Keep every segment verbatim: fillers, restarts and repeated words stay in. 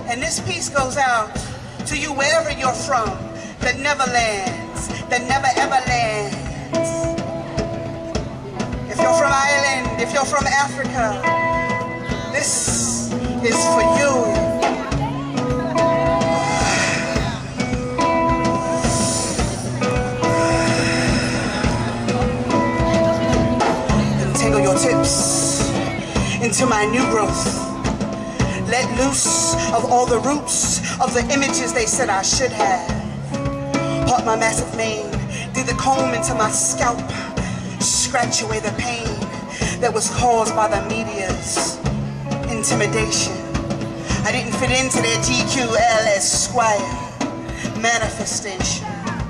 And this piece goes out to you wherever you're from, that never lands, that never ever lands. If you're from Ireland, if you're from Africa, this is for you. Untangle your tips into my new growth. Let loose of all the roots of the images they said I should have. Part my massive mane, dig the comb into my scalp, scratch away the pain that was caused by the media's intimidation. I didn't fit into their G Q L Esquire manifestation.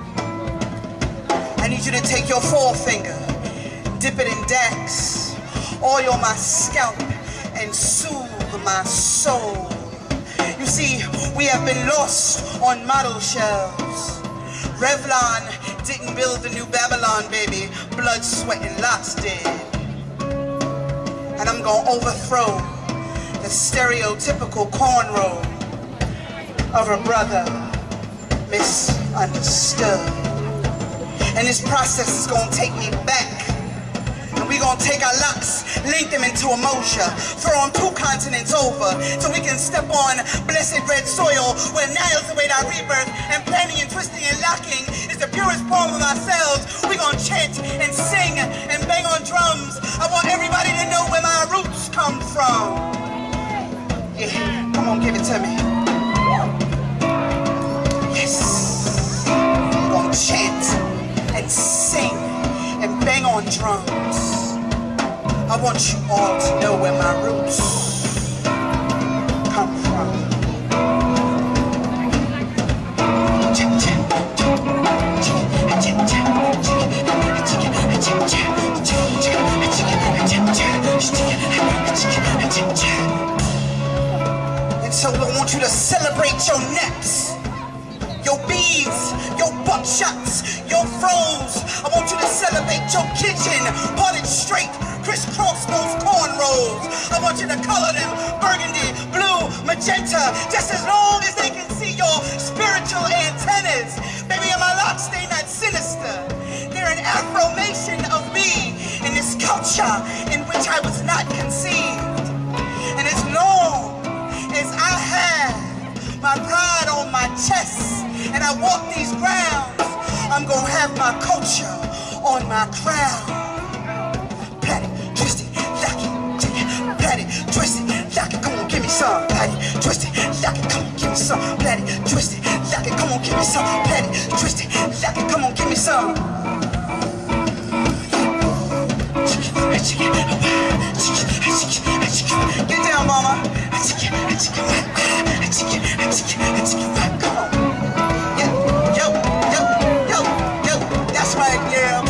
I need you to take your forefinger, dip it in Dax, oil my scalp, and soothe my soul. You see, we have been lost on model shelves. Revlon didn't build the new Babylon, baby. Blood, sweat, and locks did. And I'm gonna overthrow the stereotypical cornrow of a brother misunderstood. And this process is gonna take me back. We gonna take our locks, link them into emotion, throw them two continents over, so we can step on blessed red soil where nails await our rebirth, and planning and twisting and locking is the purest form of ourselves. We gonna chant and sing and bang on drums. I want everybody to know where my roots come from. Yeah, come on, give it to me. Yes, we gonna chant and sing and bang on drums. I want you all to know where my roots come from. And so I want you to celebrate your necks, your beads, your buckshots, your froze. I want you to celebrate your kitchen, parted straight, crisscross those cornrows. I want you to color them burgundy, blue, magenta, just as long as they can see your spiritual antennas. Baby, and my locks, they not sinister. They're an affirmation of me in this culture in which I was not conceived. And as long as I have my pride on my chest and I walk these grounds, I'm gonna have my culture on my crown. Pat it, twist it, lock it, take it, pat it, twist it, lock it, come on, give me some. Pat it, twist it, lock it, come on, give me some. Pat it, twist it, lock it, come on, give me some. Pat it, twist it, lock it, come on, give me some. Get down, mama. Come on. Yo, yo, yo, yo, yo. That's right, yeah.